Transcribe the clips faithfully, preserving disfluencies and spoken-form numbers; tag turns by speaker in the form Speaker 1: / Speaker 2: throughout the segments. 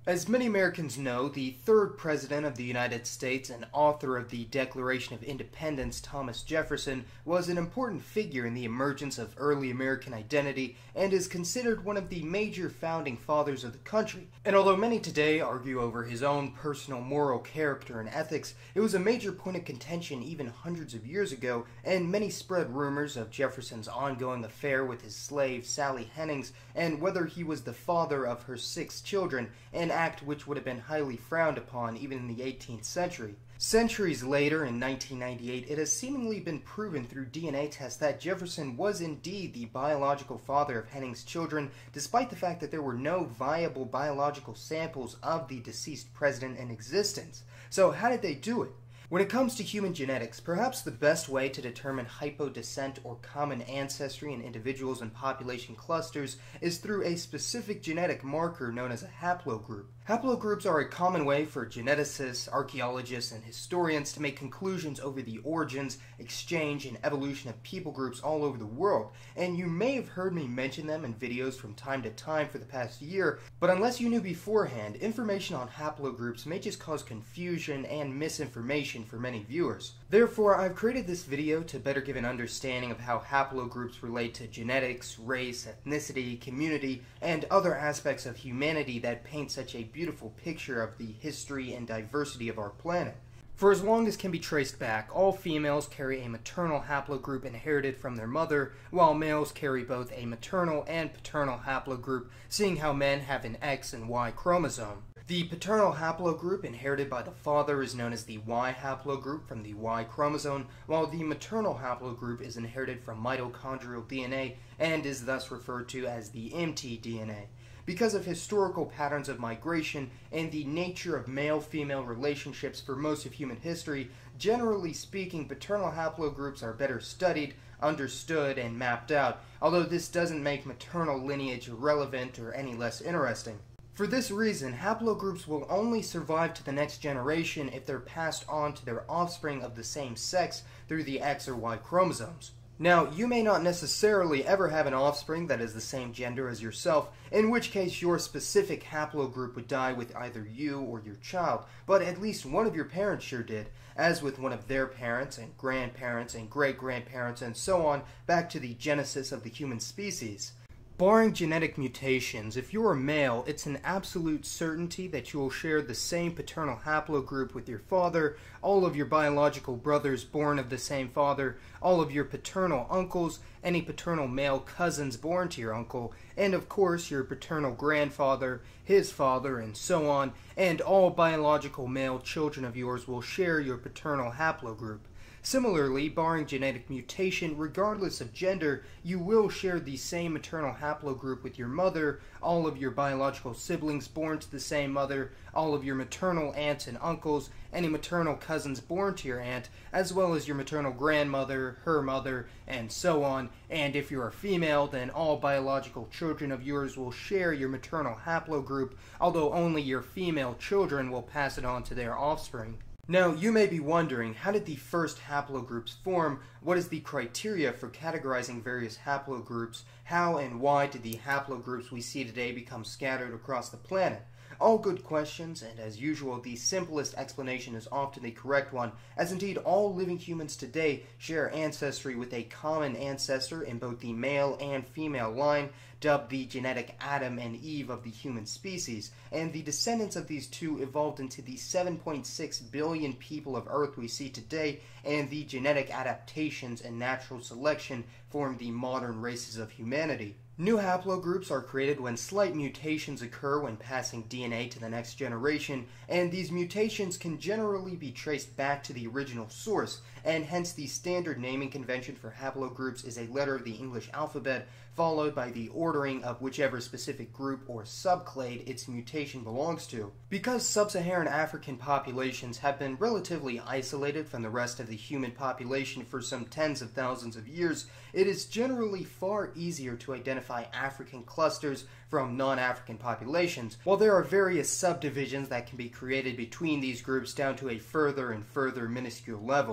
Speaker 1: As many Americans know, the third President of the United States and author of the Declaration of Independence, Thomas Jefferson, was an important figure in the emergence of early American identity and is considered one of the major founding fathers of the country. And although many today argue over his own personal moral character and ethics, it was a major point of contention even hundreds of years ago, and many spread rumors of Jefferson's ongoing affair with his slave Sally Hemings and whether he was the father of her six children, an act which would have been highly frowned upon even in the eighteenth century. Centuries later, in nineteen ninety-eight, it has seemingly been proven through D N A tests that Jefferson was indeed the biological father of Hemings' children, despite the fact that there were no viable biological samples of the deceased president in existence. So how did they do it? When it comes to human genetics, perhaps the best way to determine hypodescent or common ancestry in individuals and population clusters is through a specific genetic marker known as a haplogroup. Haplogroups are a common way for geneticists, archaeologists, and historians to make conclusions over the origins, exchange, and evolution of people groups all over the world, and you may have heard me mention them in videos from time to time for the past year, but unless you knew beforehand, information on haplogroups may just cause confusion and misinformation for many viewers. Therefore, I've created this video to better give an understanding of how haplogroups relate to genetics, race, ethnicity, community, and other aspects of humanity that paint such a beautiful picture of the history and diversity of our planet. For as long as can be traced back, all females carry a maternal haplogroup inherited from their mother, while males carry both a maternal and paternal haplogroup, seeing how men have an X and Y chromosome. The paternal haplogroup inherited by the father is known as the Y haplogroup from the Y chromosome, while the maternal haplogroup is inherited from mitochondrial D N A and is thus referred to as the M T D N A. Because of historical patterns of migration and the nature of male-female relationships for most of human history, generally speaking, paternal haplogroups are better studied, understood, and mapped out, although this doesn't make maternal lineage irrelevant or any less interesting. For this reason, haplogroups will only survive to the next generation if they're passed on to their offspring of the same sex through the X or Y chromosomes. Now, you may not necessarily ever have an offspring that is the same gender as yourself, in which case your specific haplogroup would die with either you or your child, but at least one of your parents sure did, as with one of their parents and grandparents and great-grandparents and so on, back to the genesis of the human species. Barring genetic mutations, if you're a male, it's an absolute certainty that you will share the same paternal haplogroup with your father, all of your biological brothers born of the same father, all of your paternal uncles, any paternal male cousins born to your uncle, and of course your paternal grandfather, his father, and so on, and all biological male children of yours will share your paternal haplogroup. Similarly, barring genetic mutation, regardless of gender, you will share the same maternal haplogroup with your mother, all of your biological siblings born to the same mother, all of your maternal aunts and uncles, any maternal cousins born to your aunt, as well as your maternal grandmother, her mother, and so on. And if you're a female, then all biological children of yours will share your maternal haplogroup, although only your female children will pass it on to their offspring. Now, you may be wondering, how did the first haplogroups form? What is the criteria for categorizing various haplogroups? How and why did the haplogroups we see today become scattered across the planet? All good questions, and as usual, the simplest explanation is often the correct one, as indeed all living humans today share ancestry with a common ancestor in both the male and female line, dubbed the genetic Adam and Eve of the human species, and the descendants of these two evolved into the seven point six billion people of Earth we see today, and the genetic adaptations and natural selection form the modern races of humanity. New haplogroups are created when slight mutations occur when passing D N A to the next generation, and these mutations can generally be traced back to the original source, and hence the standard naming convention for haplogroups is a letter of the English alphabet, followed by the ordering of whichever specific group or subclade its mutation belongs to. Because sub-Saharan African populations have been relatively isolated from the rest of the human population for some tens of thousands of years, it is generally far easier to identify African clusters from non-African populations, while there are various subdivisions that can be created between these groups down to a further and further minuscule level.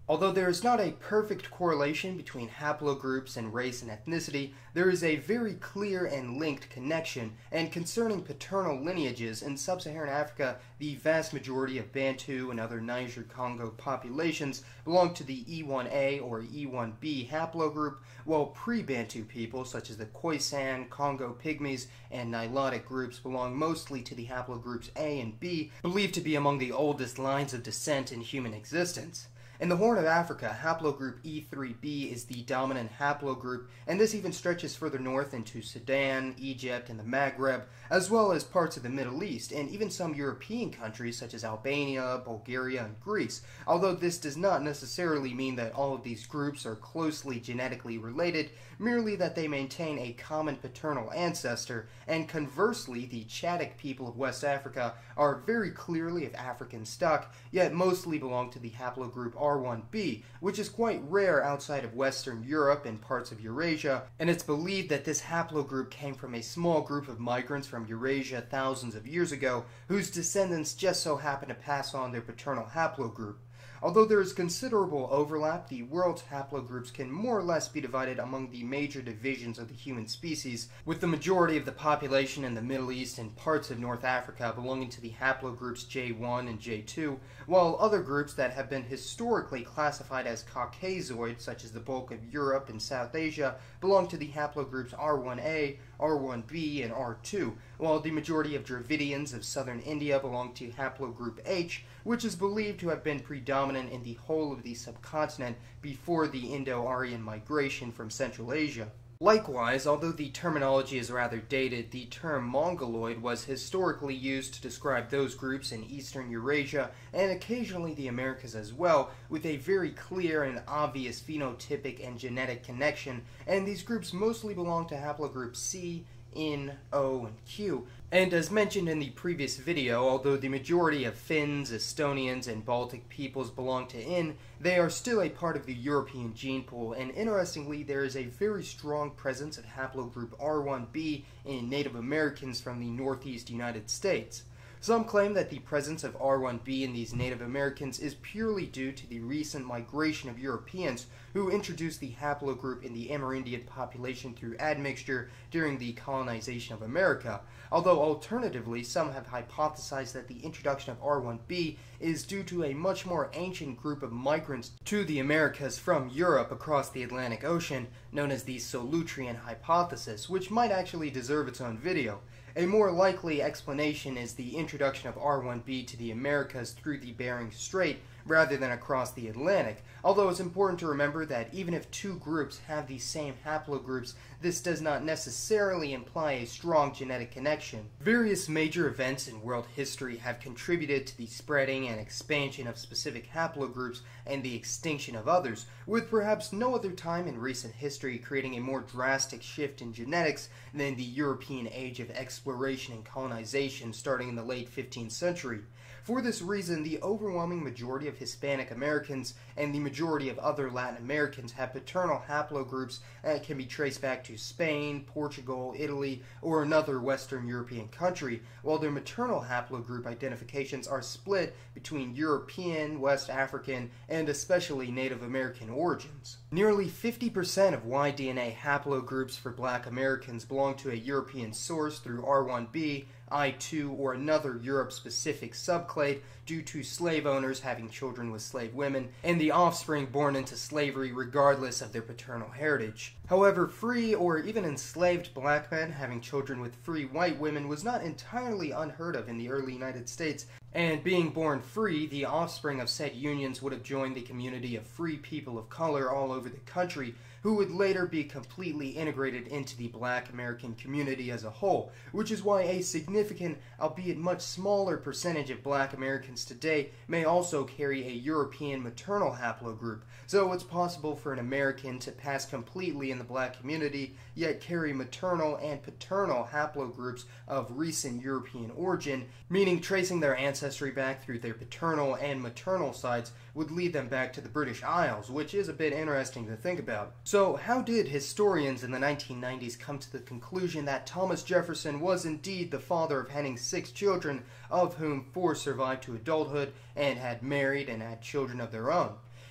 Speaker 1: Although there is not a perfect correlation between haplogroups and race and ethnicity, there is a very clear and linked connection, and concerning paternal lineages, in sub-Saharan Africa, the vast majority of Bantu and other Niger-Congo populations belong to the E one A or E one B haplogroup, while pre-Bantu people, such as the Khoisan, Congo Pygmies, and Nilotic groups belong mostly to the haplogroups A and B, believed to be among the oldest lines of descent in human existence. In the Horn of Africa, haplogroup E three B is the dominant haplogroup, and this even stretches further north into Sudan, Egypt, and the Maghreb, as well as parts of the Middle East, and even some European countries such as Albania, Bulgaria, and Greece, although this does not necessarily mean that all of these groups are closely genetically related, merely that they maintain a common paternal ancestor, and conversely, the Chadic people of West Africa are very clearly of African stock, yet mostly belong to the haplogroup R one B, which is quite rare outside of Western Europe and parts of Eurasia, and it's believed that this haplogroup came from a small group of migrants from Eurasia thousands of years ago, whose descendants just so happen to pass on their paternal haplogroup. Although there is considerable overlap, the world's haplogroups can more or less be divided among the major divisions of the human species, with the majority of the population in the Middle East and parts of North Africa belonging to the haplogroups J one and J two, while other groups that have been historically classified as Caucasoid, such as the bulk of Europe and South Asia, belong to the haplogroups R one A, R one B, and R two, while the majority of Dravidians of southern India belong to haplogroup H, which is believed to have been predominant in the whole of the subcontinent before the Indo-Aryan migration from Central Asia. Likewise, although the terminology is rather dated, the term Mongoloid was historically used to describe those groups in Eastern Eurasia and occasionally the Americas as well, with a very clear and obvious phenotypic and genetic connection, and these groups mostly belong to haplogroup C, N, O, and Q. And as mentioned in the previous video, although the majority of Finns, Estonians, and Baltic peoples belong to N, they are still a part of the European gene pool, and interestingly, there is a very strong presence of haplogroup R one B in Native Americans from the Northeast United States. Some claim that the presence of R one B in these Native Americans is purely due to the recent migration of Europeans who introduced the haplogroup in the Amerindian population through admixture during the colonization of America, although alternatively some have hypothesized that the introduction of R one B is due to a much more ancient group of migrants to the Americas from Europe across the Atlantic Ocean, known as the Solutrean hypothesis, which might actually deserve its own video. A more likely explanation is the introduction of R one B to the Americas through the Bering Strait rather than across the Atlantic, although it's important to remember that even if two groups have the same haplogroups, this does not necessarily imply a strong genetic connection. Various major events in world history have contributed to the spreading and expansion of specific haplogroups and the extinction of others, with perhaps no other time in recent history creating a more drastic shift in genetics than the European age of exploration and colonization starting in the late fifteenth century. For this reason, the overwhelming majority of Hispanic Americans and the majority of other Latin Americans have paternal haplogroups that can be traced back to Spain, Portugal, Italy, or another Western European country, while their maternal haplogroup identifications are split between European, West African, and especially Native American origins. Nearly fifty percent of Y D N A haplogroups for Black Americans belong to a European source through R one B, I two, or another Europe-specific subclade due to slave owners having children with slave women, and the offspring born into slavery regardless of their paternal heritage. However, free or even enslaved black men having children with free white women was not entirely unheard of in the early United States, and being born free, the offspring of said unions would have joined the community of free people of color all over the country, who would later be completely integrated into the Black American community as a whole, which is why a significant, albeit much smaller percentage of Black Americans today may also carry a European maternal haplogroup, so it's possible for an American to pass completely in the Black community, yet carry maternal and paternal haplogroups of recent European origin, meaning tracing their ancestry back through their paternal and maternal sides would lead them back to the British Isles, which is a bit interesting to think about. So how did historians in the nineteen nineties come to the conclusion that Thomas Jefferson was indeed the father of Henning's six children, of whom four survived to adulthood and had married and had children of their own?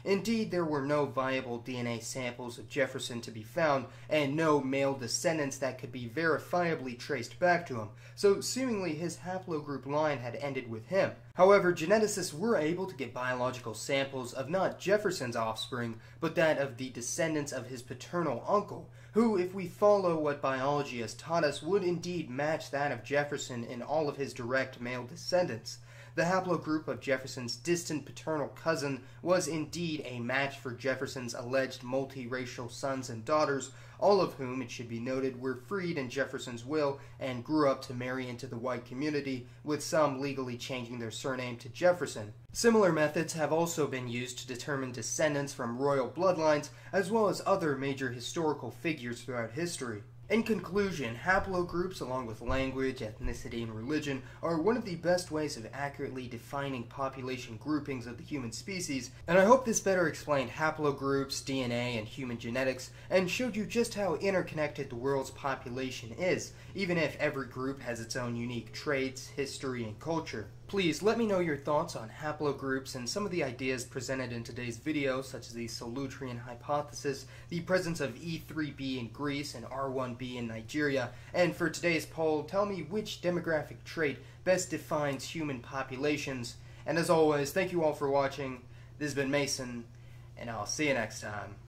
Speaker 1: Indeed, there were no viable D N A samples of Jefferson to be found, and no male descendants that could be verifiably traced back to him, so seemingly his haplogroup line had ended with him. However, geneticists were able to get biological samples of not Jefferson's offspring, but that of the descendants of his paternal uncle, who, if we follow what biology has taught us, would indeed match that of Jefferson in all of his direct male descendants. The haplogroup of Jefferson's distant paternal cousin was indeed a match for Jefferson's alleged multiracial sons and daughters, all of whom, it should be noted, were freed in Jefferson's will and grew up to marry into the white community, with some legally changing their surname to Jefferson. Similar methods have also been used to determine descendants from royal bloodlines, as well as other major historical figures throughout history. In conclusion, haplogroups, along with language, ethnicity, and religion, are one of the best ways of accurately defining population groupings of the human species, and I hope this better explained haplogroups, D N A, and human genetics, and showed you just how interconnected the world's population is, even if every group has its own unique traits, history, and culture. Please let me know your thoughts on haplogroups and some of the ideas presented in today's video, such as the Solutrean hypothesis, the presence of E three B in Greece and R one B in Nigeria, and for today's poll, tell me which demographic trait best defines human populations. And as always, thank you all for watching. This has been Mason, and I'll see you next time.